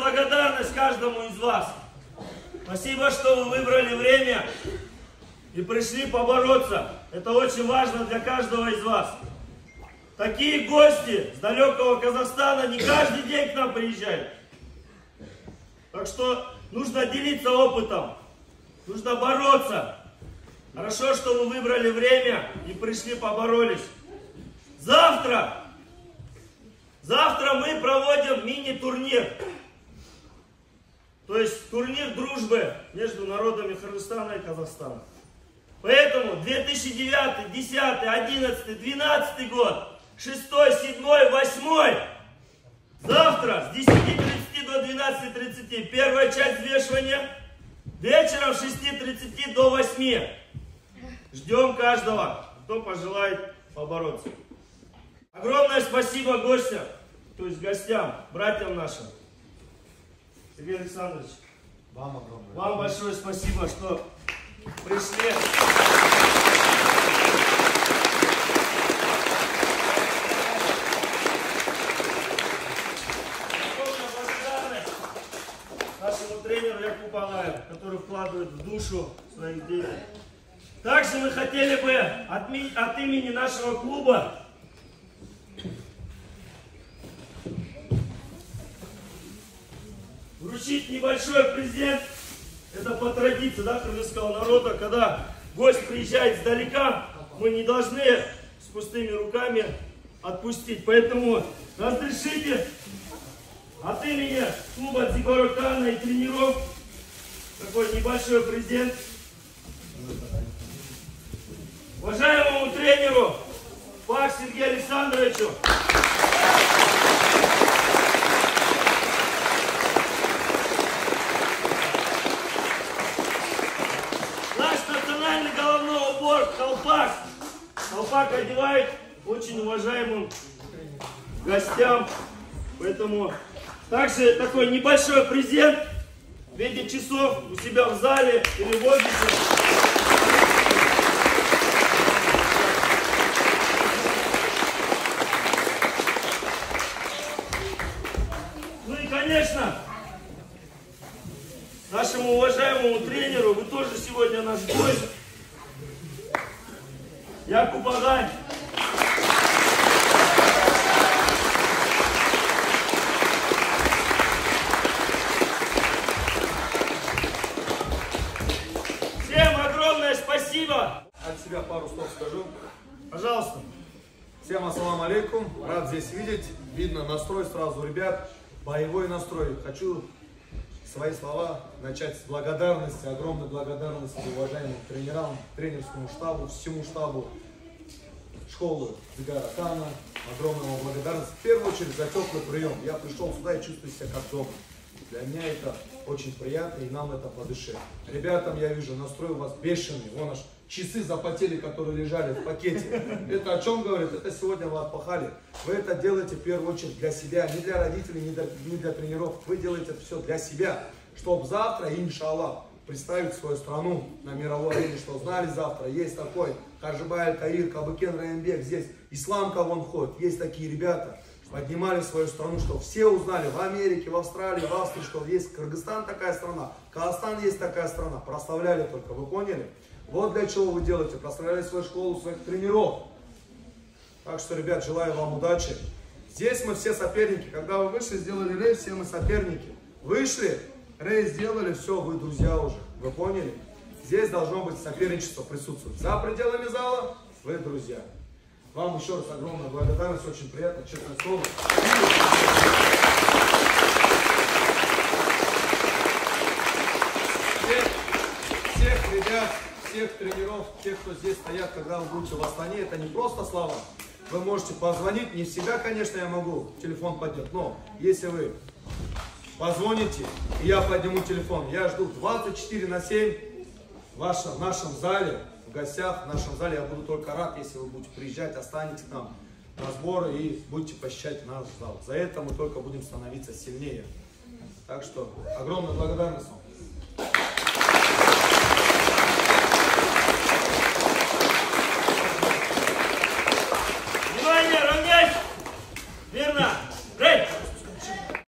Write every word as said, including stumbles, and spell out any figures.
благодарность каждому из вас. Спасибо, что вы выбрали время и пришли побороться. Это очень важно для каждого из вас. Такие гости с далекого Казахстана не каждый день к нам приезжают. Так что нужно делиться опытом, нужно бороться. Хорошо, что вы выбрали время и пришли, поборолись. Завтра, завтра мы проводим мини-турнир. То есть турнир дружбы между народами Кыргызстана и Казахстана. Поэтому две тысячи девятый, две тысячи десятый, две тысячи одиннадцатый, две тысячи двенадцатый год, шестой, седьмой, восьмой. Завтра с десяти тридцати до двенадцати тридцати первая часть взвешивания. Вечером с шести тридцати до восьми. Ждем каждого, кто пожелает побороться. Огромное спасибо гостям, то есть гостям, братьям нашим. Сергей Александрович, вам огромное. Вам большое спасибо, что пришли. Огромная благодарность нашему тренеру Якубу Агаеву, который вкладывает в душу своих детей. Также мы хотели бы от, от имени нашего клуба вручить небольшой презент. Это по традиции, да, кыргызского народа, когда гость приезжает издалека, мы не должны с пустыми руками отпустить. Поэтому разрешите от имени клуба Дзигоро Кана и тренеров такой небольшой презент. Уважаемому тренеру Пак Сергею Александровичу. Наш национальный головной убор колпак. Колпак одевает очень уважаемым гостям. Поэтому также такой небольшой презент в виде часов у себя в зале или в офисе. Конечно, нашему уважаемому тренеру, вы тоже сегодня наш гость, Якуб Агаев. Всем огромное спасибо. От себя пару слов скажу. Пожалуйста. Всем ассаламу алейкум. Рад здесь видеть. Видно настрой сразу, ребят. Боевой настрой. Хочу свои слова начать с благодарности, огромной благодарности уважаемым тренерам, тренерскому штабу, всему штабу школы Дзигоро Кана. Огромная благодарность в первую очередь за теплый прием. Я пришел сюда и чувствую себя как дома. Для меня это очень приятно и нам это по душе. Ребятам я вижу, настрой у вас бешеный. Вон аж часы запотели, которые лежали в пакете. Это о чем говорит? Это сегодня вы отпахали. Вы это делаете в первую очередь для себя, не для родителей, не для, не для тренеров. Вы делаете это все для себя, чтобы завтра, иншаллах, представить свою страну на мировой арене, что знали завтра, есть такой Хажибай Аль-Каир, Кабыкен Райымбек, здесь Ислам Кавон входит, есть такие ребята. Поднимали свою страну, чтобы все узнали в Америке, в Австралии, в Австрии, что есть Кыргызстан такая страна, Казахстан есть такая страна. Прославляли только, вы поняли? Вот для чего вы делаете, прославляли свою школу, своих тренеров. Так что, ребят, желаю вам удачи. Здесь мы все соперники. Когда вы вышли, сделали рейс, все мы соперники. Вышли, рейс сделали, все, вы друзья уже. Вы поняли? Здесь должно быть соперничество присутствовать. За пределами зала вы друзья. Вам еще раз огромная благодарность, очень приятно, честное слово. Всех, всех ребят, всех тренеров, тех, кто здесь стоят, когда вы будете в Астане, это не просто слова. Вы можете позвонить, не всегда, конечно, я могу телефон поднять, но если вы позвоните, и я подниму телефон, я жду двадцать четыре на семь в вашем, в нашем зале. В гостях в нашем зале. Я буду только рад, если вы будете приезжать, останетесь к нам на сборы и будете посещать наш зал. За это мы только будем становиться сильнее. Так что огромная благодарность вам.